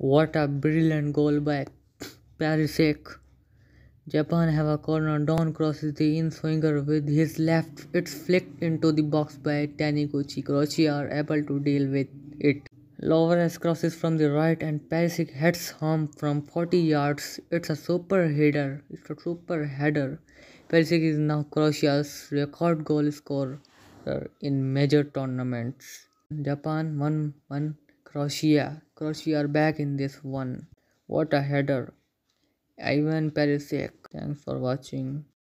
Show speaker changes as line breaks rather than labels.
What a brilliant goal by Perisic. Japan have a corner. Don crosses the in-swinger with his left. It's flicked into the box by Taniguchi. Croatia are able to deal with it. Loveres crosses from the right and Perisic heads home from 40 yards. It's a super header. Perisic is now Croatia's record goal scorer in major tournaments. Japan 1-1 Croatia. Croatia are back in this one. What a header. Ivan Perisic. Thanks for watching.